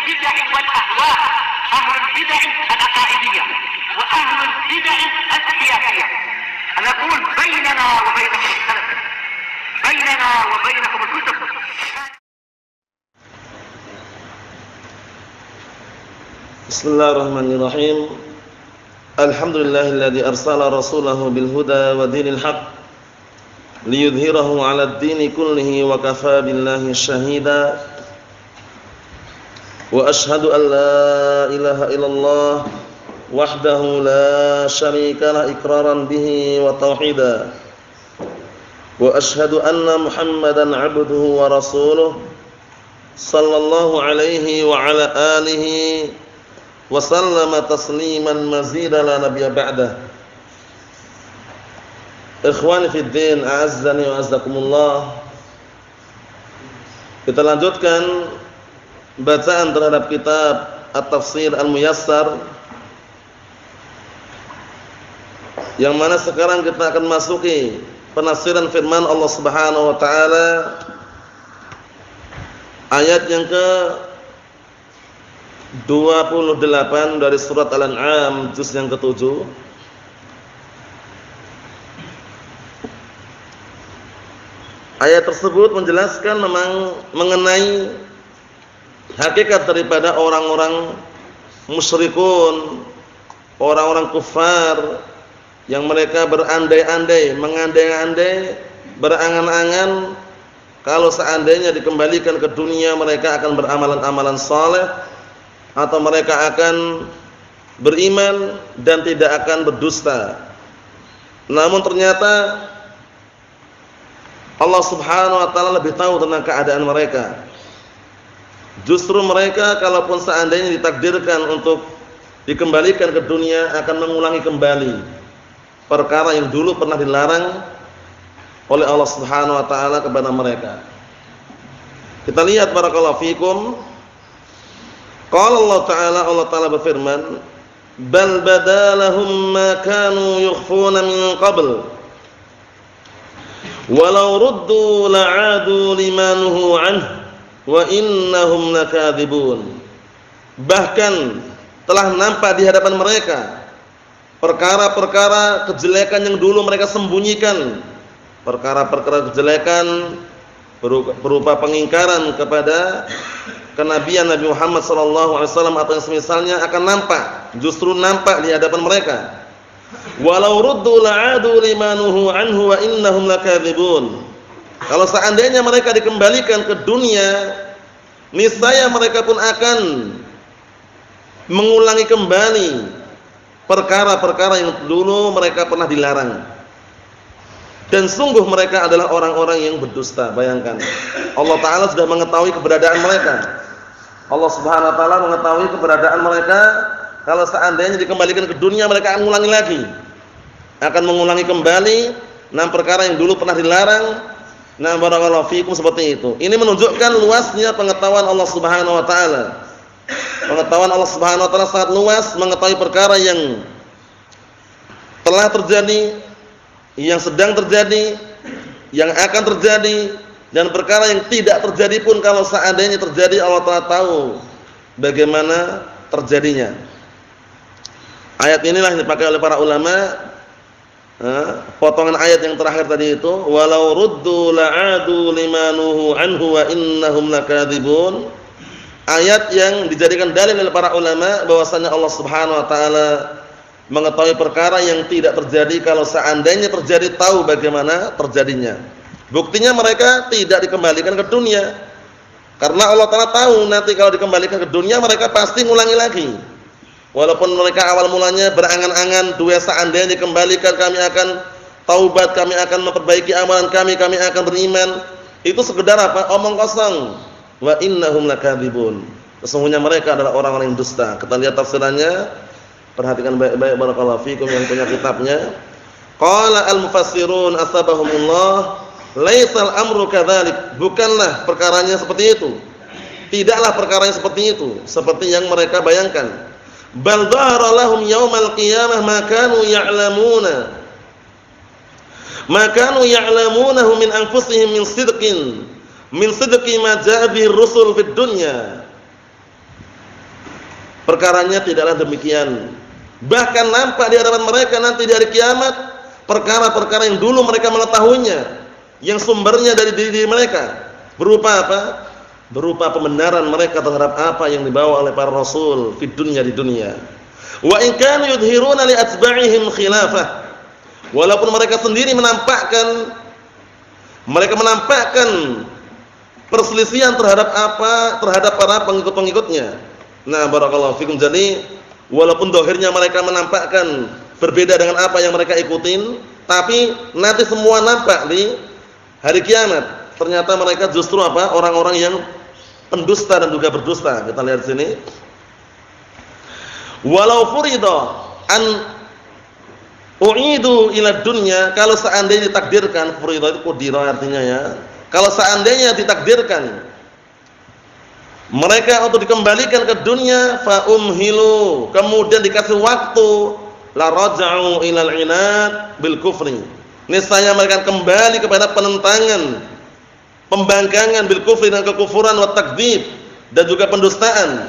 البدع والأهواء، أهل البدع العقائدية وأهل البدع السياسية. أنا أقول بيننا وبينكم السلف، بيننا وبينكم الكتب. بسم الله الرحمن الرحيم. الحمد لله الذي أرسل رسوله بالهدى ودين الحق ليظهره على الدين كله وكفى بالله شهيدا. وأشهد أن لا إله إلا الله وحده لا شريك له إقرارا به وتوحيدا. وأشهد أن محمدا عبده ورسوله صلى الله عليه وعلى آله وسلم تسليما مزيدا لا نبي بعده. Ikhwani fid din, a'azzani wa azzakumullah. Kita lanjutkan bacaan terhadap kitab At-Tafsir Al-Muyassar, yang mana sekarang kita akan masuki penafsiran firman Allah Subhanahu wa taala ayat yang ke 28 dari surat Al-An'am juz yang ke-7. Ayat tersebut menjelaskan memang mengenai hakikat daripada orang-orang musyrikun, orang-orang kufar yang mereka berandai-andai, mengandai-andai, berangan-angan kalau seandainya dikembalikan ke dunia mereka akan beramalan-amalan saleh atau mereka akan beriman dan tidak akan berdusta. Namun ternyata Allah Subhanahu wa taala lebih tahu tentang keadaan mereka. Justru mereka kalaupun seandainya ditakdirkan untuk dikembalikan ke dunia akan mengulangi kembali perkara yang dulu pernah dilarang oleh Allah Subhanahu wa taala kepada mereka. Kita lihat barakallahu fikum. Qala Allah taala berfirman, "Bal badalahum ma kanu yukhfuna min qabl. Walau ruddu la'adu limanuhu anhu wa innahum lakadzibun." Bahkan telah nampak di hadapan mereka perkara-perkara kejelekan yang dulu mereka sembunyikan, perkara-perkara kejelekan berupa pengingkaran kepada kenabian Nabi Muhammad sallallahu alaihi wasallam atau yang semisalnya akan nampak, justru nampak di hadapan mereka. Walau ruddu la'adu limanuhu anhu wa innahum lakadzibun. Kalau seandainya mereka dikembalikan ke dunia, niscaya mereka pun akan mengulangi kembali perkara-perkara yang dulu mereka pernah dilarang. Dan sungguh mereka adalah orang-orang yang berdusta. Bayangkan, Allah Ta'ala sudah mengetahui keberadaan mereka. Allah Subhanahu wa taala mengetahui keberadaan mereka. Kalau seandainya dikembalikan ke dunia mereka akan mengulangi lagi, akan mengulangi kembali perkara yang dulu pernah dilarang. Nah, barakallahu fikum, seperti itu. Ini menunjukkan luasnya pengetahuan Allah Subhanahu wa taala. Pengetahuan Allah Subhanahu wa taala sangat luas, mengetahui perkara yang telah terjadi, yang sedang terjadi, yang akan terjadi, dan perkara yang tidak terjadi pun kalau seandainya terjadi Allah Ta'ala tahu bagaimana terjadinya. Ayat inilah yang dipakai oleh para ulama, potongan ayat yang terakhir tadi itu, walau ruddu la'adu limanuhu anhu wa innahum lakadzibun. Ayat yang dijadikan dalil oleh para ulama bahwasanya Allah Subhanahu wa taala mengetahui perkara yang tidak terjadi kalau seandainya terjadi, tahu bagaimana terjadinya. Buktinya mereka tidak dikembalikan ke dunia karena Allah Ta'ala tahu nanti kalau dikembalikan ke dunia mereka pasti ngulangi lagi. Walaupun mereka awal mulanya berangan-angan, dua seandainya dikembalikan kami akan taubat, kami akan memperbaiki amalan kami akan beriman. Itu sekedar apa? Omong kosong. Wa innahum lakadzibun. Sesungguhnya mereka adalah orang-orang yang dusta. Kita lihat tafsirannya. Perhatikan baik-baik barakallahu fikum yang punya kitabnya. Qala al-mufassirun asbahumullah, laisal amru kadzalik. Bukanlah perkaranya seperti itu. Tidaklah perkaranya seperti itu, seperti yang mereka bayangkan. Bal dhahara lahum yaumal qiyamah ma kanu ya'lamuna. Ma kanu ya'lamunahu min anfusihim min sidqi ma jaa bihi ar-rusul fid dunya. perkaranya tidaklah demikian. Bahkan nampak di hadapan mereka nanti di hari kiamat perkara-perkara yang dulu mereka mengetahuinya, yang sumbernya dari diri mereka. Berupa apa? Berupa pembenaran mereka terhadap apa yang dibawa oleh para rasul di dunia. Wa in kanu yudhiruna li atba'ihim khilafah. Walaupun mereka sendiri menampakkan perselisihan terhadap para pengikut-pengikutnya. Nah, barakallahu fikum. Jadi walaupun zahirnya mereka menampakkan berbeda dengan apa yang mereka ikutin, tapi nanti semua nampak di hari kiamat. Ternyata mereka justru apa? Orang-orang yang pendusta dan juga berdusta. Kita lihat sini. Walau furida an u'idu ila dunya, kalau seandainya ditakdirkan, furida itu qudira artinya ya. Kalau seandainya ditakdirkan mereka untuk dikembalikan ke dunia, fa umhilu, kemudian dikasih waktu, la raja'u ilal inad bil kufri. Niscaya mereka kembali kepada penentangan, pembangkangan bil kufri dan kekufuran, wa takdzib dan juga pendustaan.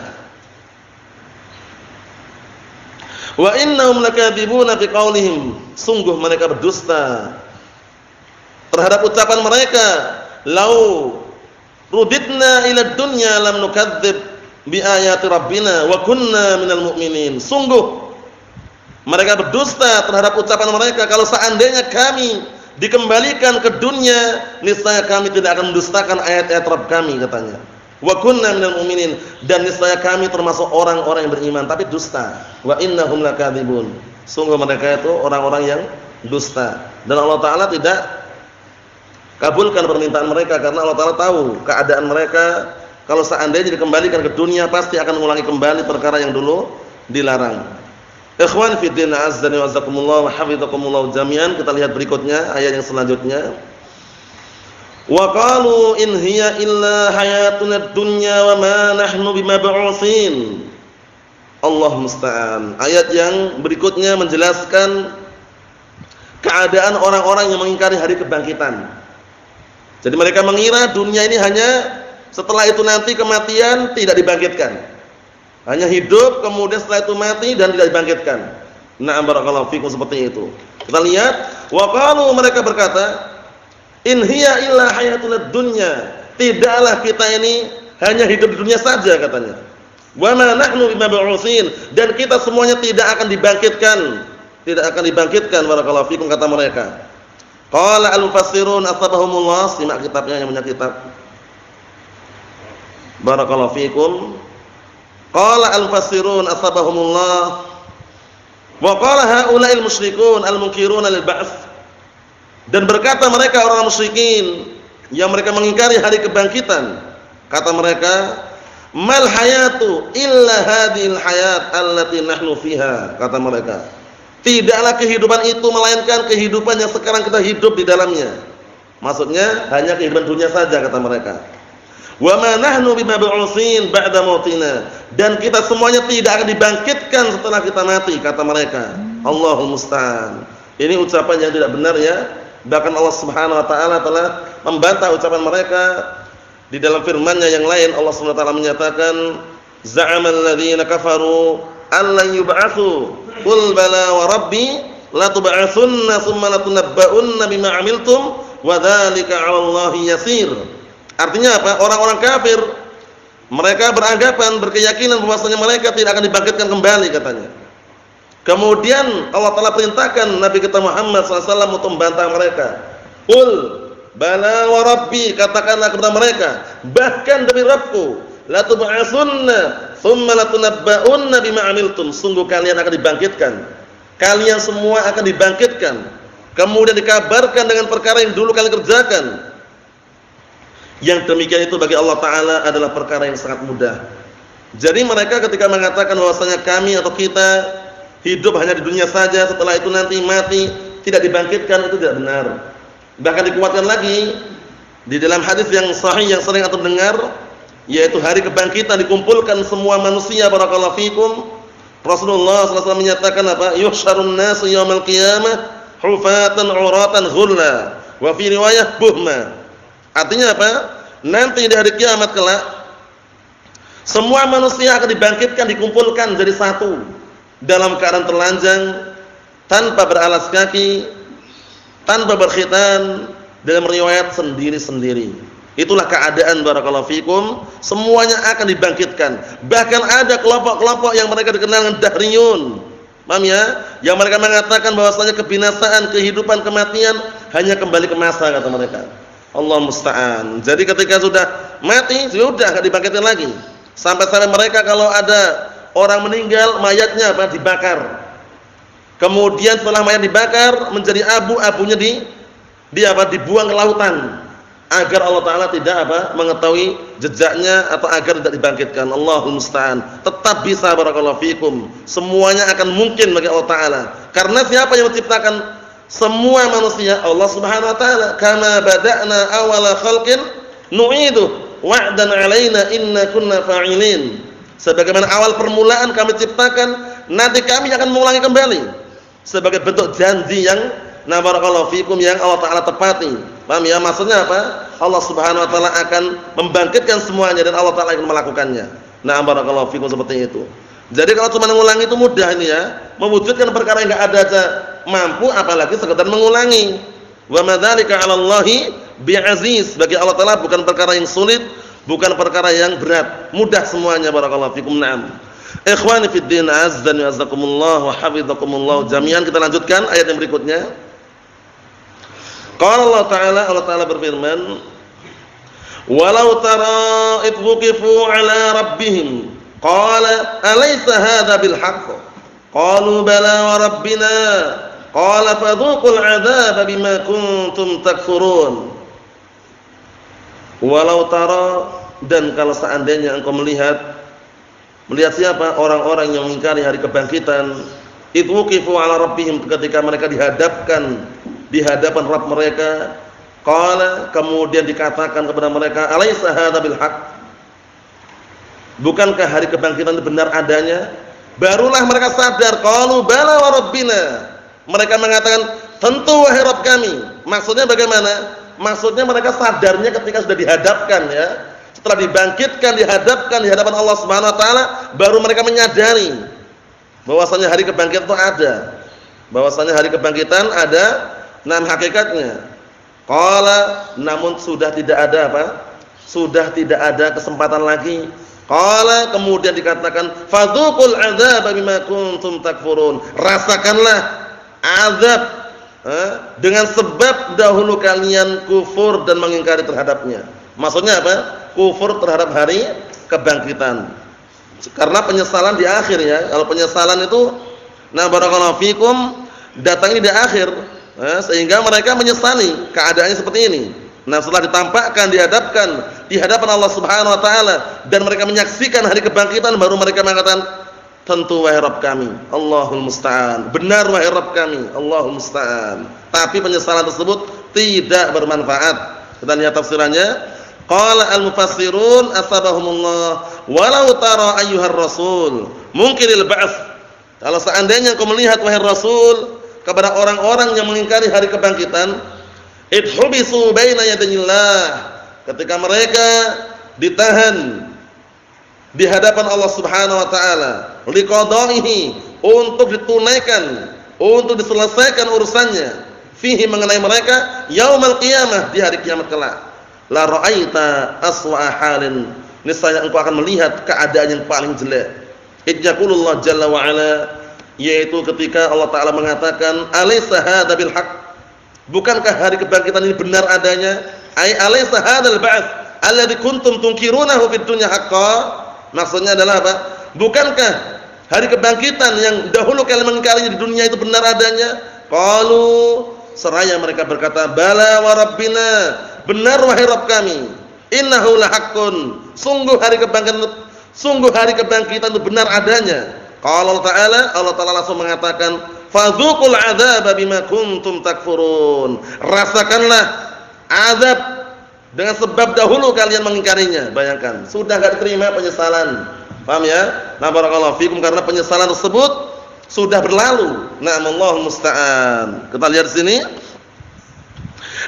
Wa innahum lakadzibuna fi qaulihim, sungguh mereka berdusta terhadap ucapan mereka, lau rudidna ila dunya lam nukadzib bi ayati rabbina wa kunna minal mu'minin. Sungguh mereka berdusta terhadap ucapan mereka, kalau seandainya kami dikembalikan ke dunia, niscaya kami tidak akan mendustakan ayat-ayat Rabb kami, katanya. Wa kunna minal mu'minin, dan niscaya kami termasuk orang-orang yang beriman, tapi dusta. Wa innahum lakadzibun, sungguh mereka itu orang-orang yang dusta. Dan Allah Ta'ala tidak kabulkan permintaan mereka, karena Allah Ta'ala tahu keadaan mereka. Kalau seandainya dikembalikan ke dunia, pasti akan mengulangi kembali perkara yang dulu dilarang. Ikhwan fi din, azzani wa azakumullah wa hafizakumullah jami'an. Kita lihat berikutnya, ayat yang selanjutnya. Wa qalu in hiya illa hayatuna dunya wa ma nahnu bimab'utsin. Allah musta'an. Ayat yang berikutnya menjelaskan keadaan orang-orang yang mengingkari hari kebangkitan. Jadi mereka mengira dunia ini hanya setelah itu nanti kematian, tidak dibangkitkan. Hanya hidup, kemudian setelah itu mati dan tidak dibangkitkan. Na'am barakallahu fikum, seperti itu. Kita lihat, wa qalu, mereka berkata, in hiya illa hayatuna dunya, tidaklah kita ini hanya hidup di dunia saja, katanya. Wa ma nahnu bimab'utsin, dan kita semuanya tidak akan dibangkitkan. Tidak akan dibangkitkan, barakallahu fikum, kata mereka. Qala al-mufassirun asbahumullah, simak kitabnya yang punya kitab. Barakallahu fikum. Qala al-mufassirun asbahumullah wa qala haula'il musyrikun al-munkiruna lil ba'ts. Dan berkata mereka orang musyrikin yang mereka mengingkari hari kebangkitan, kata mereka, mal hayatu illa hadhil hayat allati nahnu fiha, kata mereka, tidaklah kehidupan itu melainkan kehidupan yang sekarang kita hidup di dalamnya. Maksudnya hanya kehidupan dunia saja, kata mereka. Wa ma nahnu bimab'utsin ba'da mautina, dan kita semuanya tidak akan dibangkitkan setelah kita mati, kata mereka. Allahul musta'an. Ini ucapan yang tidak benar ya. Bahkan Allah Subhanahu wa taala telah membantah ucapan mereka di dalam firman-Nya yang lain. Allah Subhanahu wa taala menyatakan, za'amal ladzina kafaru allan yub'atsu qul bala wa rabbi la tub'atsunna tsumma la tunabba'unna bima 'amiltum wa dzalika 'ala Allahi yasir. Artinya apa? Orang-orang kafir mereka beranggapan, berkeyakinan bahwasanya mereka tidak akan dibangkitkan kembali, katanya. Kemudian Allah Ta'ala perintahkan Nabi kita Muhammad SAW untuk membantah mereka. Qul bala wa rabbi, katakanlah kepada mereka, bahkan demi Rabbku, la tub'atsunna tsumma la tunabba'unna bima 'amiltum, sungguh kalian akan dibangkitkan. Kalian semua akan dibangkitkan, kemudian dikabarkan dengan perkara yang dulu kalian kerjakan. Yang demikian itu bagi Allah Ta'ala adalah perkara yang sangat mudah. Jadi mereka ketika mengatakan bahwasanya kami atau kita hidup hanya di dunia saja, setelah itu nanti mati, tidak dibangkitkan, itu tidak benar. Bahkan dikuatkan lagi di dalam hadis yang sahih yang sering antum dengar, yaitu hari kebangkitan dikumpulkan semua manusia, barakallahu fikum. Rasulullah SAW menyatakan apa? Yuhsyarun nasu yaumal qiyamah hufatan 'uratan ghulla, wa fi riwayah buhma. Artinya apa? Nanti di hari kiamat kelak Semua manusia akan dibangkitkan, dikumpulkan jadi satu dalam keadaan telanjang, tanpa beralas kaki, tanpa berkhitan, dalam riwayat sendiri-sendiri. Itulah keadaan barakallahu fikum, semuanya akan dibangkitkan. Bahkan ada kelompok-kelompok yang mereka dikenal dengan dahriyun. Paham ya? Yang mereka mengatakan bahwasanya kebinasaan, kehidupan, kematian hanya kembali ke masa, kata mereka. Allah musta'an. Jadi ketika sudah mati, sudah enggak dibangkitkan lagi. Sampai-sampai mereka kalau ada orang meninggal, mayatnya apa? Dibakar. Kemudian setelah mayat dibakar menjadi abu-abunya dibuang ke lautan agar Allah Taala tidak mengetahui jejaknya atau agar tidak dibangkitkan. Allahul musta'an. Tetap bisa barakallahu fikum. Semuanya akan mungkin bagi Allah Taala. Karena siapa yang menciptakan semua manusia? Allah Subhanahu wa taala. Kama bada'na awwala khalqin nu'idu wa'dan 'alaina inna kunna fa'ilin. Sebagaimana awal permulaan kami ciptakan, nanti kami akan mengulangi kembali. Sebagai bentuk janji yang barakallahu fikum yang Allah Taala tepati. Paham ya? Maksudnya apa? Allah Subhanahu wa taala akan membangkitkan semuanya dan Allah Taala akan melakukannya. Barakallahu fikum seperti itu. Jadi kalau cuma mengulangi itu mudah ini ya. Mewujudkan perkara yang enggak ada aja mampu, apalagi sekedar mengulangi. Wa madzalika 'alallahi bi'aziz. Bagi Allah Taala bukan perkara yang sulit, bukan perkara yang berat. Mudah semuanya barakallahu fikum. Naam. Ikhwani fid din, azzani wa azzakumullah wa hafizakumullah jami'an. Kita lanjutkan ayat yang berikutnya. Qala Allah Ta'ala berfirman, "Walau tara idh wuqifu 'ala rabbihim, qala alaysa hadha bil haqq? Qalu bala wa rabbina, qala fadhuqul 'adzaba bima kuntum takfurun." Walau tara, dan kalau seandainya engkau melihat siapa? Orang-orang yang mengingkari hari kebangkitan. Idh wuqifu 'ala rabbihim, ketika mereka dihadapkan di hadapan Rabb mereka. Qala, kemudian dikatakan kepada mereka, alaysa hadza bil haqq? Bukankah hari kebangkitan itu benar adanya? Barulah mereka sadar. Qalu bala wa rabbina. Mereka mengatakan, tentu wahai Rabb kami. Maksudnya bagaimana? Maksudnya mereka sadarnya ketika sudah dihadapkan ya. Setelah dibangkitkan, dihadapkan di hadapan Allah Subhanahu wa taala, baru mereka menyadari bahwasanya hari kebangkitan itu ada. Bahwasanya hari kebangkitan ada hakikatnya. Qala, namun sudah tidak ada Sudah tidak ada kesempatan lagi. Qala, kemudian dikatakan, fadhuqul 'adzaba bima kuntum takfurun. Rasakanlah azab dengan sebab dahulu kalian kufur dan mengingkari terhadapnya. Maksudnya apa? Kufur terhadap hari kebangkitan. Karena penyesalan di akhir ya. Kalau penyesalan itu barakallahu fikum datangnya di akhir. Sehingga mereka menyesali keadaannya seperti ini. Setelah ditampakkan, dihadapkan di hadapan Allah Subhanahu wa taala dan mereka menyaksikan hari kebangkitan, baru mereka mengatakan, tentu wahai Rabb kami, Allahul musta'an. Benar wahai Rabb kami, Allahul musta'an. Tapi penyesalan tersebut tidak bermanfaat. Kita lihat tafsirannya. Qala al-mufassirun asabahumullah walau tara ayyuhar rasul mungkinil ba'ts. Kalau seandainya kau melihat wahai Rasul kepada orang-orang yang mengingkari hari kebangkitan, idhubisu baina yadayillah, ketika mereka ditahan di hadapan Allah Subhanahu wa taala, liqadaihi, untuk ditunaikan, untuk diselesaikan urusannya, fihi, mengenai mereka, yaumal qiyamah, di hari kiamat kelak. La ra'aita aswa halin, niscaya engkau akan melihat keadaan yang paling jelek. Idzakulullah jalla wa ala, yaitu ketika Allah Ta'ala mengatakan, alaysa hadza bil haqq? Bukankah hari kebangkitan ini benar adanya? Ai alaysa hadzal ba'ts alladzi kuntum tunkirunahu fid dunya haqqan? Maksudnya adalah apa? Bukankah hari kebangkitan yang dahulu kalian mengingkarinya di dunia itu benar adanya? Qalu, seraya mereka berkata, bala wa rabbina, benar wahai Rabb kami. Innahu la haqqun, sungguh hari kebangkitan itu benar adanya. Qala Allah Ta'ala langsung mengatakan, fadzuqul 'adzaba bima kuntum takfurun. Rasakanlah azab dengan sebab dahulu kalian mengingkarinya. Bayangkan, sudah enggak diterima penyesalan. Paham ya? Barakallahu fikum, karena penyesalan tersebut sudah berlalu. Na'amallahul musta'an. Kita lihat di sini.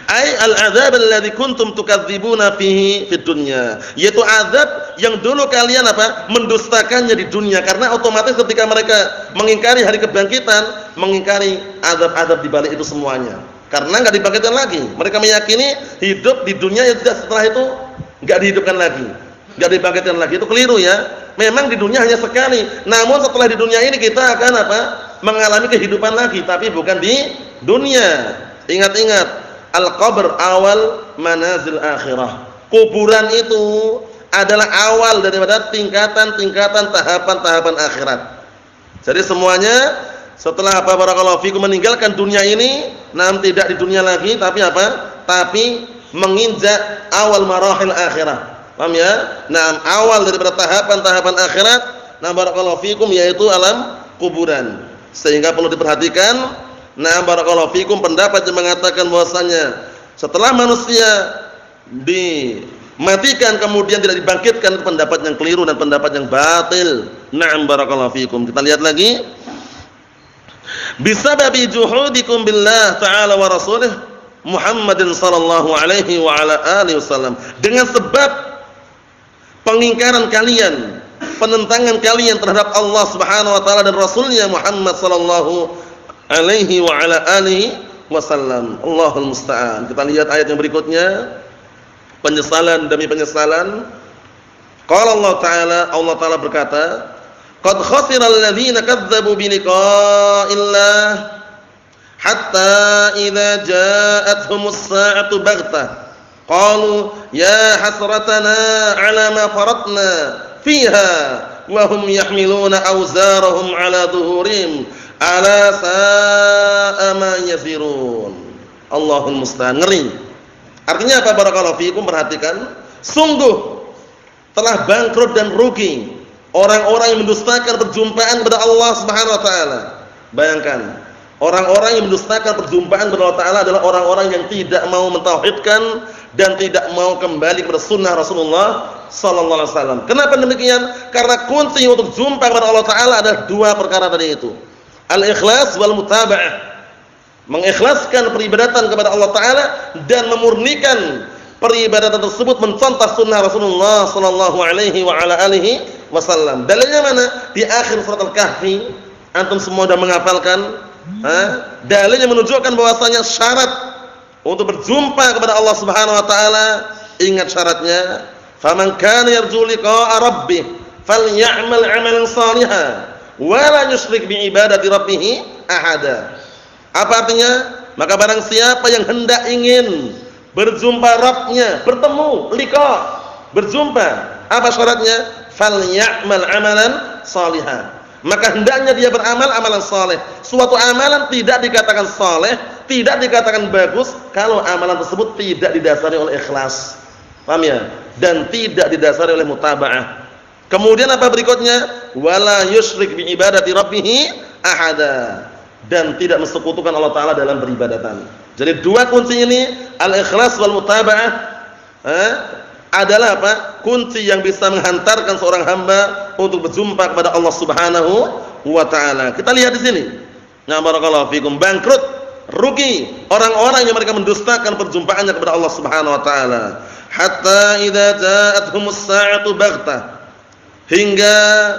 Ai al-'adzab alladzi kuntum tukadzibuna fihi fid dunya. Yaitu azab yang dulu kalian apa? Mendustakannya di dunia, karena otomatis ketika mereka mengingkari hari kebangkitan, mengingkari azab-azab di balik itu semuanya. Karena enggak dibangkitkan lagi. Mereka meyakini hidup di dunia yang tidak, setelah itu enggak dihidupkan lagi, enggak dibangkitkan lagi. Itu keliru ya. Memang di dunia hanya sekali. Namun setelah di dunia ini kita akan apa? Mengalami kehidupan lagi, tapi bukan di dunia. Ingat-ingat, al-qabr awal manazil akhirah. Kuburan itu adalah awal daripada tingkatan-tingkatan tahapan-tahapan akhirat. Jadi semuanya setelah apa, barakallahu fikum, meninggalkan dunia ini, tidak di dunia lagi, tapi apa? Tapi menginjak awal marahil akhirah. Paham ya? Awal daripada tahapan-tahapan akhirat, barakallahu fikum, yaitu alam kuburan. Sehingga perlu diperhatikan, barakallahu fikum, pendapat yang mengatakan bahwasanya setelah manusia dimatikan kemudian tidak dibangkitkan, itu pendapat yang keliru dan pendapat yang batil. Barakallahu fikum. Kita lihat lagi. Bisababi juhudikum billah ta'ala wa rasulih Muhammadin sallallahu alaihi wa ala alihi wasallam. Dengan sebab pengingkaran kalian, penentangan kalian terhadap Allah Subhanahu wa taala dan Rasulnya Muhammad sallallahu alaihi wa ala alihi wasallam. Allahul musta'an. Kita lihat ayat yang berikutnya. Penyesalan demi penyesalan. Qala Allah Ta'ala berkata, qad khasiral ladzina kadzdzabu bi liqa'illah hatta idza ja'atuhumus sa'atu baghtah qalu ya hasratana 'ala ma faratna fiha wa hum yahmiluna awzarahum 'ala dhuhurihim ala sa'a ma yazirun. Allahul musta'an. Ngeri. Artinya apa, barakallahu fiikum? Perhatikan, sungguh telah bangkrut dan rugi orang-orang yang mendustakan perjumpaan kepada Allah Subhanahu wa taala. Bayangkan, orang-orang yang mendustakan perjumpaan kepada Allah taala adalah orang-orang yang tidak mau mentauhidkan dan tidak mau kembali kepada sunnah Rasulullah sallallahu alaihi wasallam. Kenapa demikian? Karena kunci untuk jumpa kepada Allah taala adalah dua perkara tadi itu. Al-ikhlas wal mutaba'ah. Mengikhlaskan peribadatan kepada Allah taala dan memurnikan peribadatan tersebut mencontoh sunnah Rasulullah sallallahu alaihi wa ala alihi wasallam. Dalilnya mana? Di akhir surat Al-Kahfi. Antum semua sudah menghafalkan? Dalil yang menunjukkan bahwasanya syarat untuk berjumpa kepada Allah Subhanahu wa taala, ingat syaratnya, faman kana yarju liqa'a rabbih falyamal 'amalan shalihan wa la yusyrik bi ibadati rabbih ahada. Apa artinya? Maka barang siapa yang hendak ingin berjumpa Rabbnya, bertemu, liqa, berjumpa, apa syaratnya? Falyamal 'amalan shalihan. Maka hendaknya dia beramal amalan saleh. Suatu amalan tidak dikatakan saleh, tidak dikatakan bagus kalau amalan tersebut tidak didasari oleh ikhlas. Paham ya? Dan tidak didasari oleh mutaba'ah. Kemudian apa berikutnya? Wala yusyrik bi ibadati rabbih ahada. Dan tidak mensekutukan Allah taala dalam beribadatan. Jadi dua kunci ini, al-ikhlas wal mutaba'ah, adalah apa? Kunci yang bisa menghantarkan seorang hamba untuk berjumpa kepada Allah Subhanahu wa taala. Kita lihat di sini. Ya barakallahu fikum, bangkrut, rugi orang-orang yang mereka mendustakan perjumpaannya kepada Allah Subhanahu wa taala. Hatta idza ja'atuhumus sa'atu baghtah. Hingga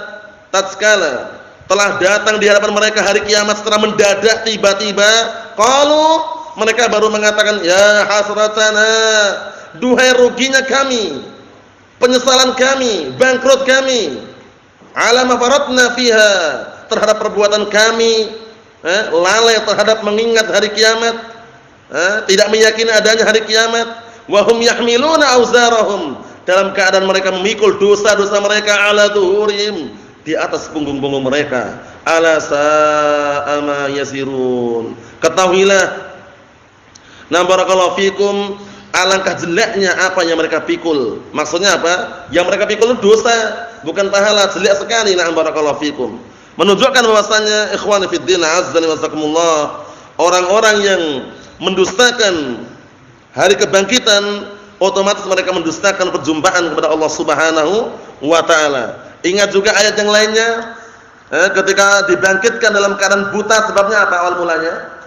tatkala telah datang di hadapan mereka hari kiamat secara mendadak, tiba-tiba, qalu, mereka baru mengatakan, ya hasratana, duhai ruginya kami, penyesalan kami, bangkrut kami, ala ma faratna fiha, terhadap perbuatan kami, lalai terhadap mengingat hari kiamat, tidak meyakini adanya hari kiamat, wa hum yahmiluna awzarahum, dalam keadaan mereka memikul dosa-dosa mereka ala dhuhurihim, di atas punggung-punggung mereka. Ala sa'a ma yazirun. Ketahuilah, barakallahu fikum, alangkah jeleknya apa yang mereka pikul. Maksudnya apa? Yang mereka pikul itu dosa, bukan pahala. Jelek sekali. Barakallahu fikum. Menunjukkan bahwasanya ikhwani fid din, azza wa jazakumullah, orang-orang yang mendustakan hari kebangkitan, otomatis mereka mendustakan perjumpaan kepada Allah Subhanahu wa taala. Ingat juga ayat yang lainnya, ketika dibangkitkan dalam keadaan buta, sebabnya apa awal mulanya?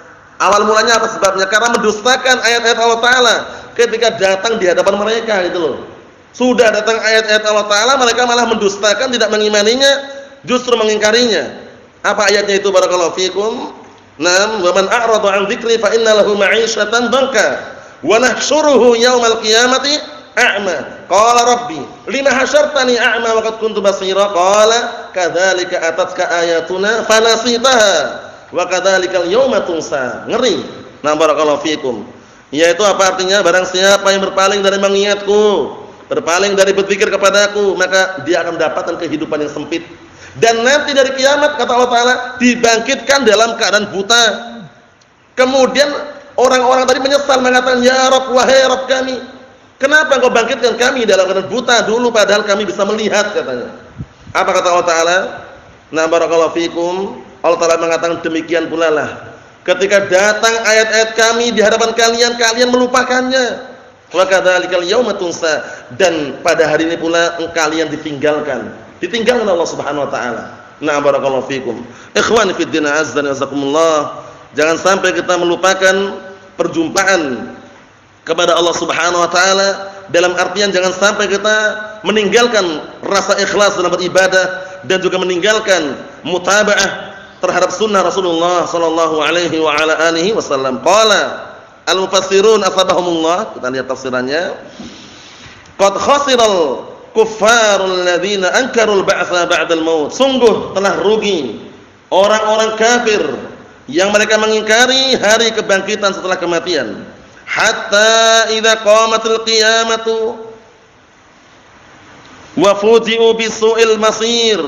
Awal mulanya apa sebabnya? Karena mendustakan ayat-ayat Allah Ta'ala ketika datang di hadapan mereka gitu loh. Sudah datang ayat-ayat Allah Ta'ala, mereka malah mendustakan, tidak mengimaninya, justru mengingkarinya. Apa ayatnya itu barakallahu fikum? Naam, wa man a'rada 'an dzikri fa inna lahu ma'isyatan dhanka wa nahsyuruhu yaumal qiyamati a'ma. Qala rabbi lima hasyartani a'ma wa qad kuntu basira. Qala kadzalika atatka ayatuna fanasitaha wa kadzalikal yauma tunsa. Ngeri. Nah, barakallahu fikum. Yaitu apa artinya? Barang siapa yang berpaling dari mengingatku, berpaling dari berzikir kepadaku, maka dia akan mendapatkan kehidupan yang sempit. Dan nanti dari kiamat kata Allah Ta'ala dibangkitkan dalam keadaan buta. Kemudian orang-orang tadi menyesal mengatakan, ya Rabb, wahai Rabb kami, kenapa engkau bangkitkan kami dalam keadaan buta dulu padahal kami bisa melihat, katanya. Apa kata Allah Ta'ala? Nah, barakallahu fikum. Allah Ta'ala mengatakan demikian pula lah ketika datang ayat-ayat kami di hadapan kalian, kalian melupakannya. Wa kadzalikal yauma tunsa, dan pada hari ini pula kalian ditinggalkan oleh Allah Subhanahu wa taala. Nah, barakallahu fikum. Ikhwani fid din, azza wa jazakumullah. Jangan sampai kita melupakan perjumpaan kepada Allah Subhanahu wa taala, dalam artian jangan sampai kita meninggalkan rasa ikhlas dalam beribadah dan juga meninggalkan mutaba'ah terhadap sunnah Rasulullah sallallahu alaihi wa ala alihi wasallam. Qala al-mufassirun asbahumullah, kita lihat tafsirannya. Qad khasiral kuffarul ladzina ankarul ba'tsa ba'dal maut. Sungguh telah rugi orang-orang kafir yang mereka mengingkari hari kebangkitan setelah kematian. Hatta idza qamatil qiyamatu wa fuji'u bisu'il masir.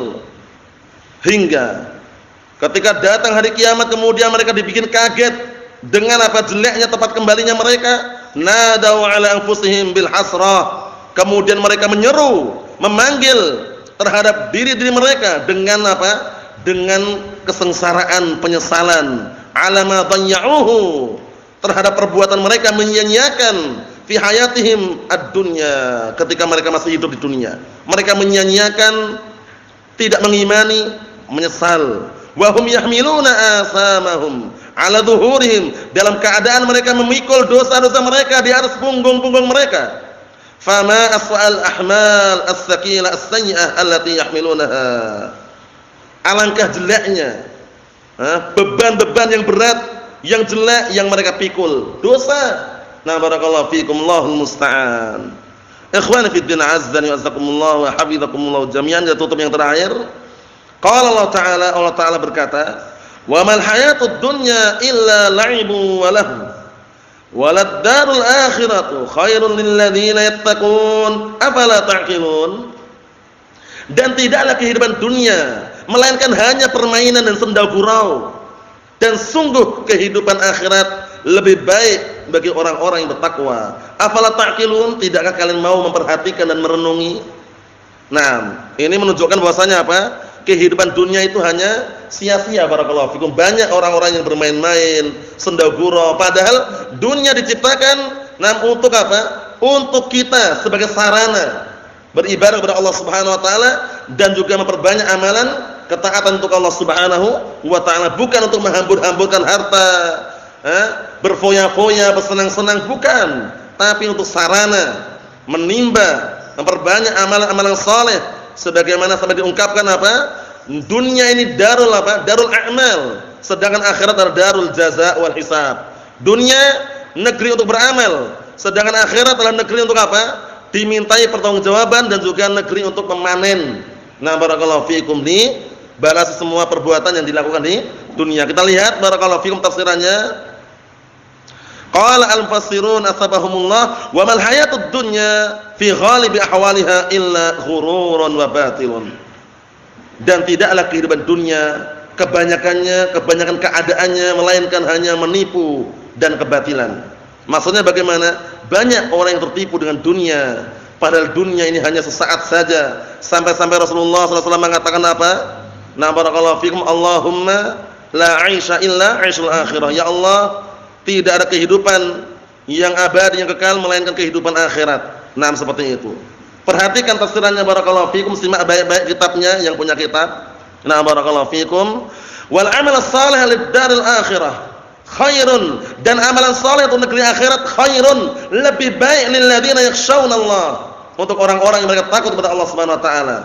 Hingga ketika datang hari kiamat kemudian mereka dibikin kaget dengan apa jeleknya tempat kembalinya mereka. Nadau ala anfusihim bil hasrah. Kemudian mereka menyeru, memanggil terhadap diri-diri mereka dengan apa? Dengan kesengsaraan, penyesalan. Ala ma dhayya'uhu, terhadap perbuatan mereka menyia-nyiakan fi hayatihim ad-dunya, ketika mereka masih hidup di dunia. Mereka menyia-nyiakan, tidak mengimani, menyesal. Wa hum yahmiluna asamahum ala dhuhurihim, dalam keadaan mereka memikul dosa-dosa mereka di atas punggung-punggung mereka. Fama as'al ahmal as-sakila as-sayyi'ah allati yahmilunaha. Alangkah jeleknya beban-beban yang berat, yang jelek yang mereka pikul, dosa. Nah, barakallahu fikum, Allahul musta'an. Ikhwani fid din, azzani wa azakumullah wa hafizakumullah jami'an. Ya, tutup yang terakhir. Qala Allah Ta'ala berkata, wa mal hayatud dunya illa la'ibu wa lahu walad darul akhiratu khairul lil ladzina yattaqun afala ta'qilun. Dan tidaklah kehidupan dunia melainkan hanya permainan dan senda gurau, dan sungguh kehidupan akhirat lebih baik bagi orang-orang yang bertakwa. Afala ta'qilun, tidakkah kalian mau memperhatikan dan merenungi? Nah, ini menunjukkan bahwasanya apa? Kehidupan dunia itu hanya sia-sia, barakallahu fikum. Banyak orang-orang yang bermain-main, senda gurau, padahal dunia diciptakan untuk apa? Untuk kita sebagai sarana beribadah kepada Allah Subhanahu wa taala dan juga memperbanyak amalan ketaatan untuk Allah Subhanahu wa taala, bukan untuk menghambur-hamburkan harta, berfoya-foya, bersenang-senang, bukan, tapi untuk sarana menimba, memperbanyak amalan-amalan saleh. Sebagaimana sampai diungkapkan apa? Dunia ini darul apa? Darul a'mal, sedangkan akhirat adalah darul jaza wal hisab. Dunia negeri untuk beramal, sedangkan akhirat adalah negeri untuk apa? Dimintai pertanggungjawaban dan juga negeri untuk memanen. Nah, barakallahu fikum, di balas semua perbuatan yang dilakukan di dunia. Kita lihat barakallahu fikum tafsirannya. Qala al-mufassirun asbahumullah wa mal hayatud dunya fi ghalibi ahwaliha illa ghururun wa batilun. Dan tidaklah kehidupan dunia kebanyakan keadaannya melainkan hanya menipu dan kebatilan. Maksudnya bagaimana? Banyak orang yang tertipu dengan dunia, padahal dunia ini hanya sesaat saja. Sampai-sampai Rasulullah SAW mengatakan apa? Nah, barakallahu fikum, Allahumma la 'aisha illa 'aishul akhirah. Ya Allah, tidak ada kehidupan yang abadi, yang kekal, melainkan kehidupan akhirat. Nah, seperti itu. Perhatikan tafsirannya barakallahu fikum, simak baik-baik kitabnya yang punya kitab. Nah, barakallahu fikum. Wal amal salih lid daril akhirah. khairun, dan amalan saleh untuk negeri akhirat khairun, lebih baik lil ladzina yakhshawunallah, untuk orang-orang yang mereka takut kepada Allah Subhanahu wa taala.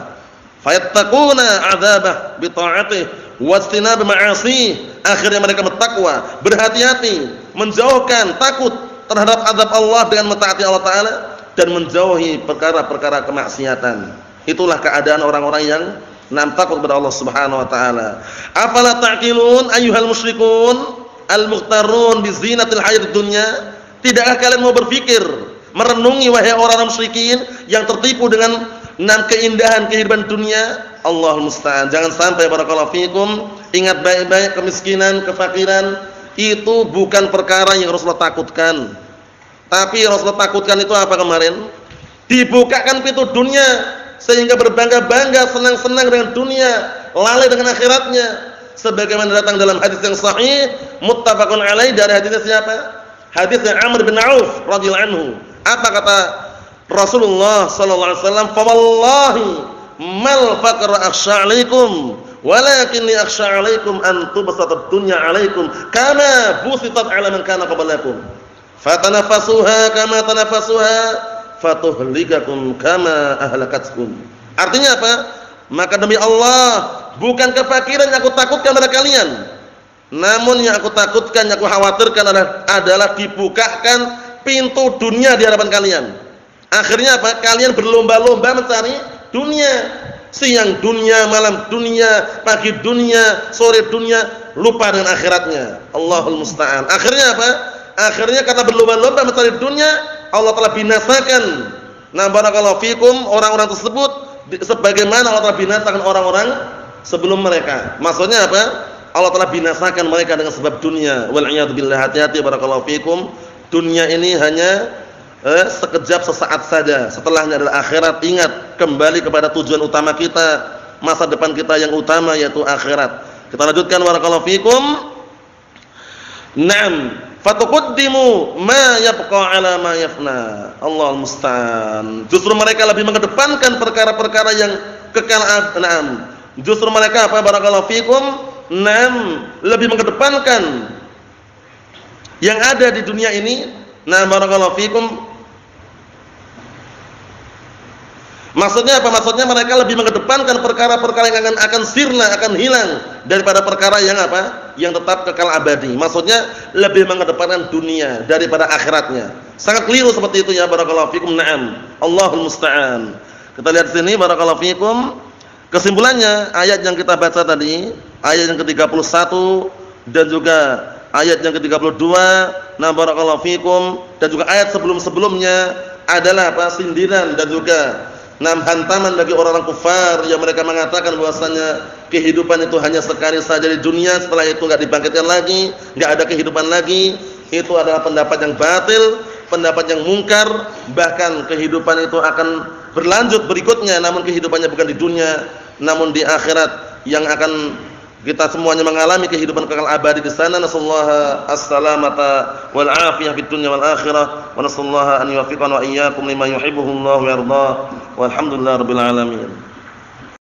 Fayattaquna 'adzabah bi ta'atih wastinab ma'asi, akhirnya mereka bertakwa, berhati-hati, menjauhkan, takut terhadap azab Allah dengan mentaati Allah taala dan menjauhi perkara-perkara kemaksiatan. Itulah keadaan orang-orang yang takut kepada Allah Subhanahu wa taala. Afala ta'qilun ayyuhal musyrikun al-mughtarun bi zinatil hayatid dunya? Tidakkah kalian mau berpikir, merenungi wahai orang-orang musyrikin yang tertipu dengan keindahan kehidupan dunia? Allahul musta'an. Jangan sampai barakallahu fikum, ingat baik-baik, kemiskinan, kefakiran itu bukan perkara yang Rasulullah takutkan. Tapi Rasulullah takutkan itu apa kemarin? Dibukakan pintu dunia sehingga berbangga-bangga, senang-senang dengan dunia, lalai dengan akhiratnya. Sebagaimana datang dalam hadis yang sahih muttafaqun alaih, dari hadisnya siapa? Hadisnya Amr bin Auf radhiyallahu anhu. Apa kata Rasulullah sallallahu alaihi wasallam? "Fa wallahi mal faqra akhsha 'alaikum, walakinni akhsha 'alaikum an tubsatad dunya 'alaikum kama busitat 'ala man kana qablakum. Fatanafasuha kama tanafasuha, fatuhlikakum kama ahlakatkum." Artinya apa? Maka demi Allah, bukan kefakiran yang aku takutkan pada kalian, namun yang aku takutkan, yang aku khawatirkan adalah dibukakan pintu dunia di hadapan kalian. Akhirnya apa? Kalian berlomba-lomba mencari dunia, siang dunia, malam dunia, pagi dunia, sore dunia, lupa dengan akhiratnya. Allahul musta'an. Akhirnya apa? Akhirnya karena berlomba-lomba mencari dunia, Allah telah binasakan. Nah, barakallahu fikum, orang-orang tersebut sebagaimana Allah telah binasakan orang-orang sebelum mereka. Maksudnya apa? Allah telah binasakan mereka dengan sebab dunia. Wal iyad billah. Hati-hati barakallahu fikum. Dunia ini hanya sekejap, sesaat saja. Setelahnya adalah akhirat. Ingat, kembali kepada tujuan utama kita, masa depan kita yang utama, yaitu akhirat. Kita lanjutkan barakallahu fikum. Naam, fatuqaddimu ma yabqa ala ma yafna. Allahul musta'an. Justru mereka lebih mengedepankan perkara-perkara yang kekal. Naam. Justru mereka apa barakallahu fikum? Naam, lebih mengedepankan yang ada di dunia ini. Nah, barakallahu fikum. Maksudnya apa? Maksudnya mereka lebih mengedepankan perkara-perkara yang akan sirna, akan hilang, daripada perkara yang apa? Yang tetap kekal abadi. Maksudnya lebih mengedepankan dunia daripada akhiratnya. Sangat keliru seperti itu ya barakallahu fikum. Naam. Allahul musta'an. Kita lihat sini barakallahu fikum. Kesimpulannya, ayat yang kita baca tadi, ayat yang ke-31 dan juga ayat yang ke-32, nah barakallahu fikum, dan juga ayat sebelum-sebelumnya adalah apa? Sindiran dan juga hantaman bagi orang-orang kufar yang mereka mengatakan bahwasanya kehidupan itu hanya sekali saja di dunia, setelah itu enggak dibangkitkan lagi, enggak ada kehidupan lagi. Itu adalah pendapat yang batil, pendapat yang mungkar. Bahkan kehidupan itu akan berlanjut berikutnya, namun kehidupannya bukan di dunia, namun di akhirat, yang akan kita semuanya mengalami kehidupan kekal abadi di sana. Nasallahu as-salamata wal afiyah fid dunya wal akhirah, wa nasallahu an yuwaffiqana wa iyyakum lima yuhibbuhu Allah wa yardah. Walhamdulillahirabbil alamin.